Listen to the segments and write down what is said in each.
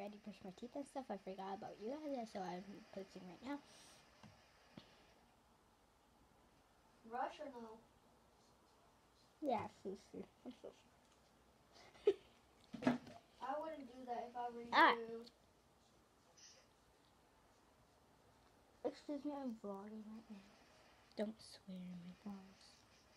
already brushed my teeth and stuff. I forgot about you guys, so I'm posting right now. Rush or no? Yeah, Susie. I'm so I wouldn't do that if I were Ah. you. Excuse me, I'm vlogging right now. Don't swear in my vlogs.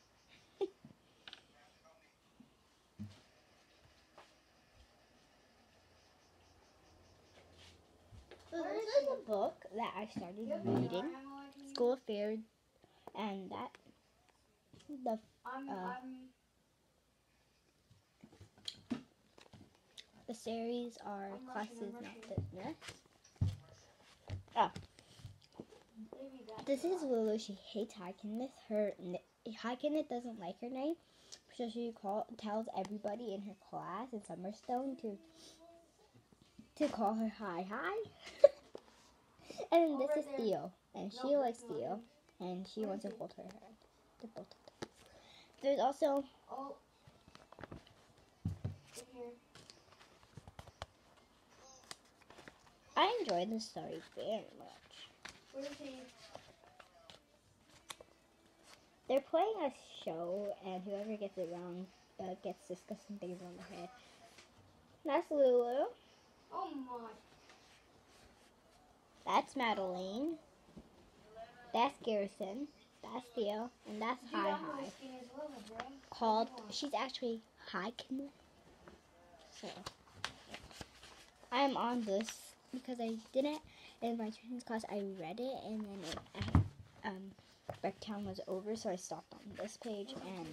So this is a book that I started reading. School Affairs, and that the series are Classes Not Business. Oh. This is Lulu. She hates Hi Kenneth. Hi Kenneth doesn't like her name, so she tells everybody in her class in Summerstone to call her Hi. And then this is Theo, and she likes Theo, and she wants to hold her hand. They're both of them. There's also I enjoy this story very much. Where is he? They're playing a show, and whoever gets it wrong gets disgusting things on their head. That's Lulu. Oh my. That's Madeline. That's Garrison. That's Theo. And that's Hi. She's actually Hi Kenneth. So, I'm on this because I didn't, in my training class, I read it, and then Rec Town was over, so I stopped on this page, and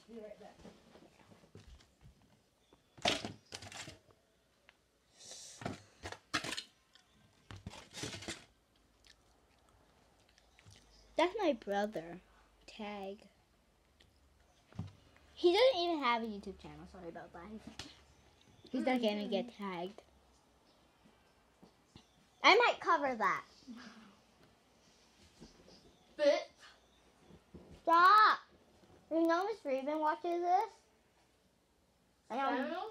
that's my brother, Tag. He doesn't even have a YouTube channel, sorry about that. He's not gonna get tagged. I might cover that. But Stop! You know Miss Raven watches this? I don't know.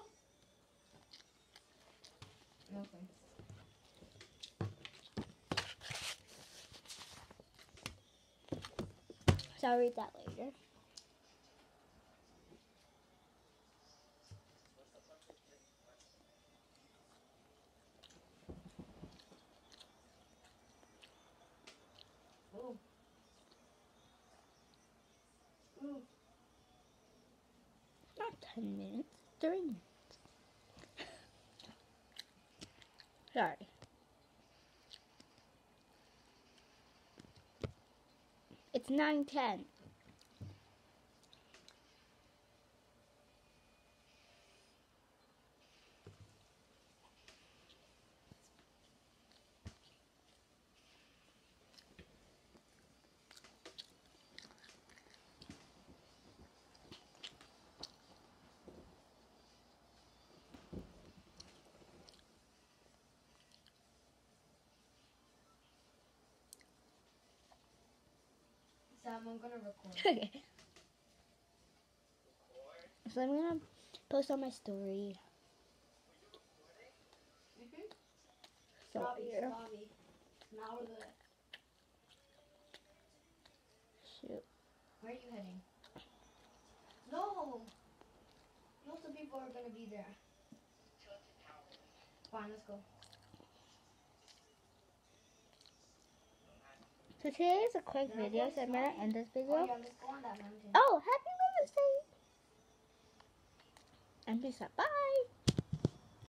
So I'll read that later. Not 10 minutes, 3 minutes. Sorry. It's 9:10. Sam, I'm gonna record. Okay. So I'm gonna post on my story. So here. Now we're good. Shoot. Where are you heading? No! Most of the people are gonna be there. Fine, let's go. So today is a quick video, so I'm gonna end this video. Oh, yeah, let's go on that mountain. Oh, happy Mother's Day! And peace out. Bye!